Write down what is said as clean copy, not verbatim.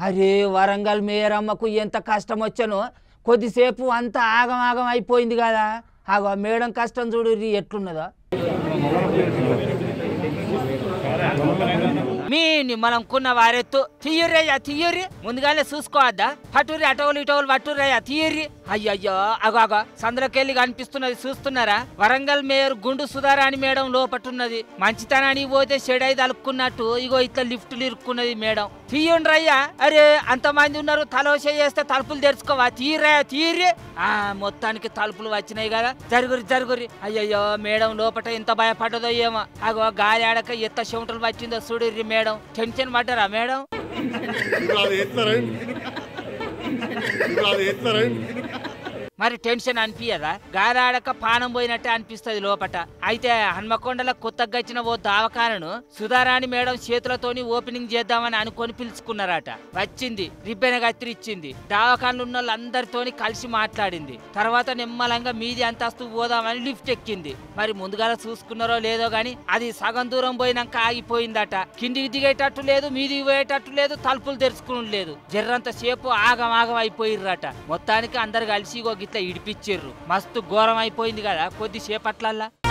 అరే వరంగల్ మేయరమ్మకు ఎంత కష్టం వచ్చానో కొద్దిసేపు అంతా ఆగం ఆగం అయిపోయింది కదా. ఆగో మేడం కష్టం చూడు ఎట్లున్నదో. మీ మనం కున్న వారెత్తు తీయర్రయ్యా తీయర్రి ముందుగానే చూసుకోవద్దా పట్టుర్రి అటోలు ఇటోలు పట్టుర్రయ్యా తీయర్రి. అయ్యయ్యో అగో సంద్రకెళ్ళి కనిపిస్తున్నది చూస్తున్నారా? వరంగల్ మేయర్ గుండు సుధారాణి మేడం లోపట్టున్నది. మంచితనానికి పోతే షెడై తలుపుకున్నట్టు ఇగో ఇట్లా లిఫ్టులు ఇరుక్కున్నది మేడం. తీయండ్రయ్యా. అరే అంతమంది ఉన్నారు, తలోసే చేస్తే తలుపులు తెరుచుకోవా? తీయర్రయ్యా తీయర్రి. మొత్తానికి తలుపులు వచ్చినాయి కదా, జరుగురి. అయ్యయ్యో మేడం లోపట ఎంత భయపడ్డదో ఏమో. అగో గాలి ఆడక ఎత్త చెమటలు వచ్చిందో చూడుర్రి మేడం. టెన్షన్ పడ్డారా మేడం? మరి టెన్షన్ అనిపించదా? గారాడక పానం పోయినట్టే అనిపిస్తుంది లోపట. అయితే హన్మకొండల కొత్తగా వచ్చిన ఓ దావకాలను సుధారాణి మేడం చేతులతోని ఓపెనింగ్ చేద్దామని అనుకొని పిలుచుకున్నారట. వచ్చింది, రిబ్బెన కత్తిరిచ్చింది, దావకాన్లు ఉన్న వాళ్ళందరితోని కలిసి మాట్లాడింది. తర్వాత నిమ్మలంగా మీది అంతస్తు పోదామని లిఫ్ట్ ఎక్కింది. మరి ముందుగా చూసుకున్నారో లేదో గాని అది సగం దూరం పోయినాక ఆగిపోయిందట. కిందికి దిగేటట్టు లేదు, మీదికి పోయేటట్టు లేదు, తలుపులు తెరుచుకుని లేదు. జర్రంత సేపు ఆగం అయిపోయిర్రట. మొత్తానికి అందరు కలిసి ఇట్లా ఇడిపిచ్చిర్రు. మస్తు ఘోరం అయిపోయింది కదా కొద్దిసేపట్లల్లా.